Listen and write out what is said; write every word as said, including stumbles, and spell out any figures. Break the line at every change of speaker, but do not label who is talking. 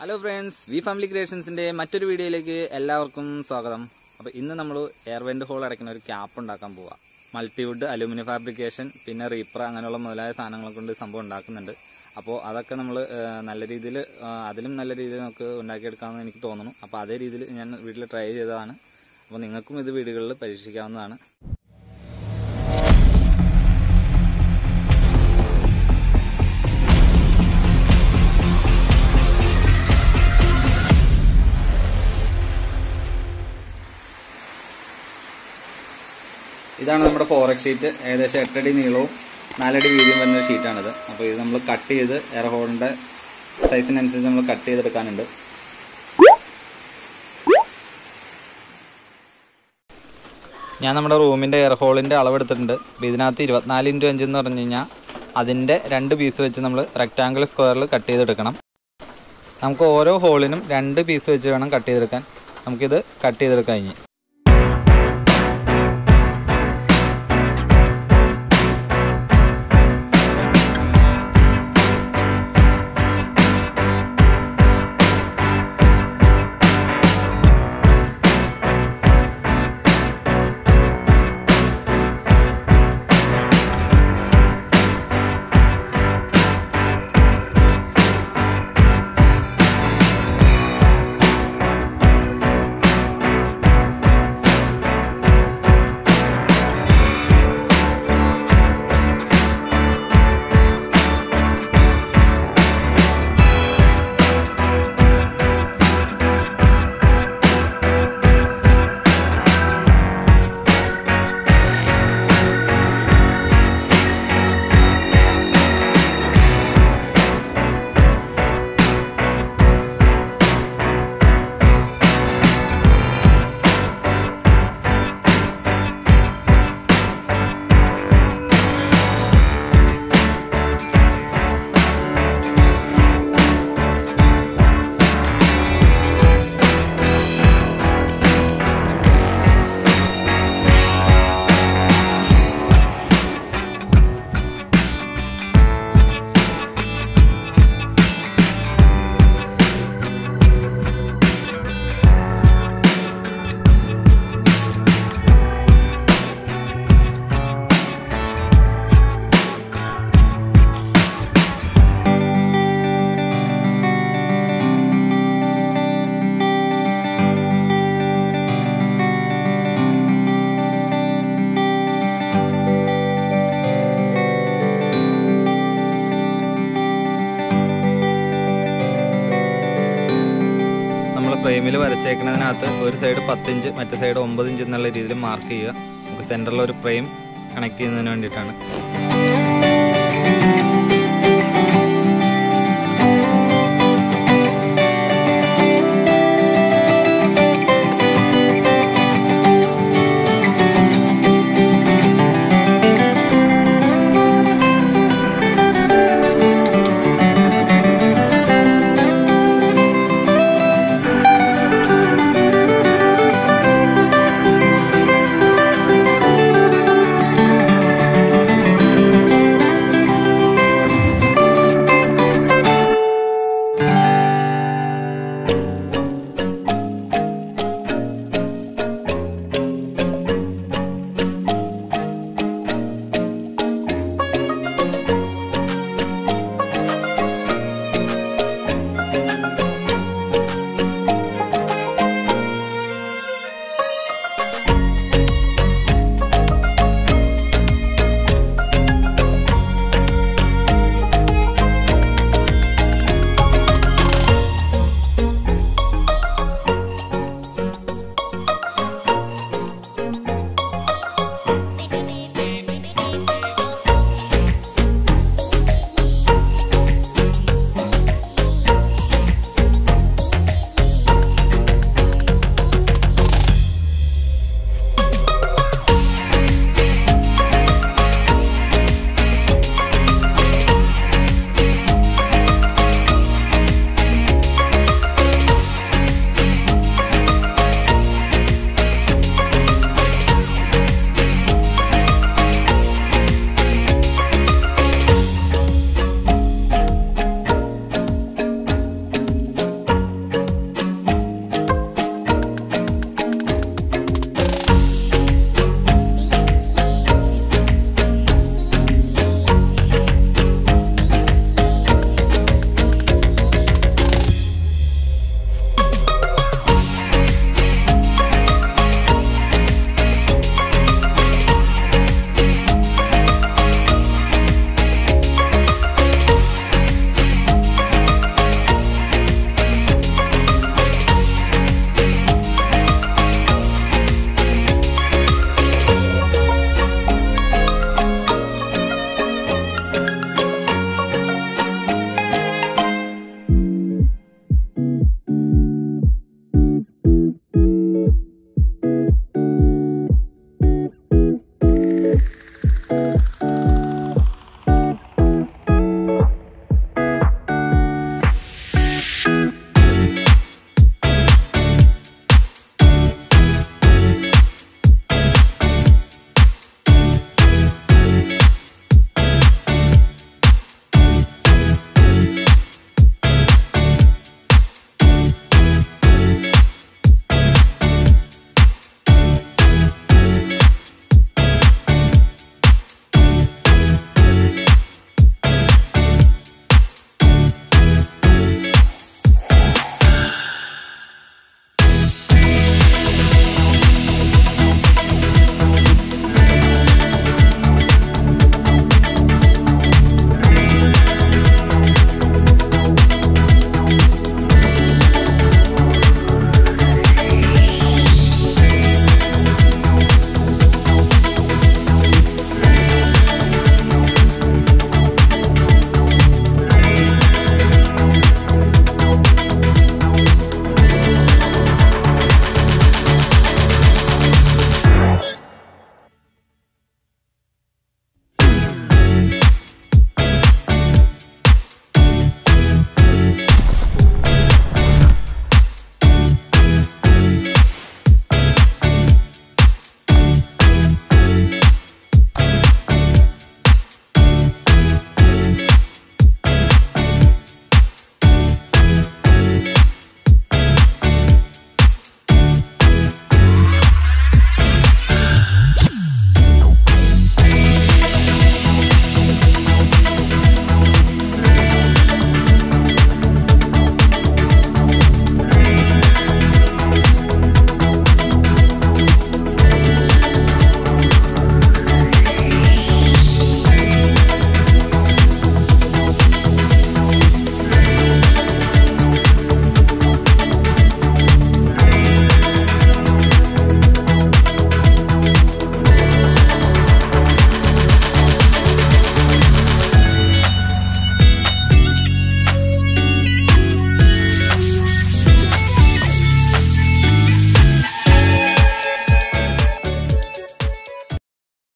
Hello friends, Vfamily Creationsന്റെ മറ്റൊരു വീഡിയോയിലേക്ക് എല്ലാവർക്കും സ്വാഗതം. അപ്പോൾ ഇന്ന് നമ്മൾ എയർ വെന്റ് ഹോൾ അടയ്ക്കുന്ന ഒരു ക്യാപ്പ് ഉണ്ടാക്കാൻ പോവാ. മൾട്ടിവുഡ്, അലുമിനിയം ഫാബ്രിക്കേഷൻ, പിന്നെ റീപ്പർ അങ്ങനെയുള്ള മുതലായ സാധനങ്ങൾ കൊണ്ട് സംഭവം ഉണ്ടാക്കുന്നുണ്ട്. അപ്പോൾ അതൊക്കെ നമ്മൾ നല്ല രീതിയിൽ അതിലും നല്ല രീതിയിൽ നമുക്ക് ഉണ്ടാക്കിയെടുക്കാമെന്ന് എനിക്ക് തോന്നുന്നു. അപ്പോൾ അതേ രീതിയിൽ ഞാൻ വീട്ടിൽ ട്രൈ ചെയ്തതാണ്. അപ്പോൾ നിങ്ങൾക്കും ഇത് വീടുകളിൽ പരീക്ഷിക്കാവുന്നതാണ്. ഇതാണ് നമ്മുടെ ഫോറക്സ് ഷീറ്റ്. ഏകദേശം എട്ടടി നീളവും നാലടി വീതിയും വരുന്ന ഒരു ഷീറ്റാണിത്. അപ്പോൾ ഇത് നമ്മൾ കട്ട് ചെയ്ത് എയർ ഹോളിൻ്റെ സൈസിനനുസരിച്ച് നമ്മൾ കട്ട് ചെയ്തെടുക്കാനുണ്ട്. ഞാൻ നമ്മുടെ റൂമിൻ്റെ എയർ ഹോളിൻ്റെ അളവെടുത്തിട്ടുണ്ട്. അപ്പോൾ ഇതിനകത്ത് ഇരുപത്തിനാല് ഇൻറ്റു അഞ്ച് എന്ന് പറഞ്ഞു കഴിഞ്ഞാൽ അതിൻ്റെ രണ്ട് പീസ് വെച്ച് നമ്മൾ റെക്റ്റാങ്കിൾ സ്ക്വയറിൽ കട്ട് ചെയ്തെടുക്കണം. നമുക്ക് ഓരോ ഹോളിനും രണ്ട് പീസ് വെച്ച് വേണം കട്ട് ചെയ്തെടുക്കാൻ. നമുക്കിത് കട്ട് ചെയ്തെടുക്കാൻ കഴിഞ്ഞ് ഫ്രെയിമിൽ വരച്ചേക്കുന്നതിനകത്ത് ഒരു സൈഡ് പത്തിഞ്ച് മറ്റേ സൈഡ് ഒമ്പത് ഇഞ്ച് എന്നുള്ള രീതിയിൽ മാർക്ക് ചെയ്യുക. നമുക്ക് സെൻറ്ററിൽ ഒരു ഫ്രെയിം കണക്ട് ചെയ്യുന്നതിന് വേണ്ടിയിട്ടാണ്.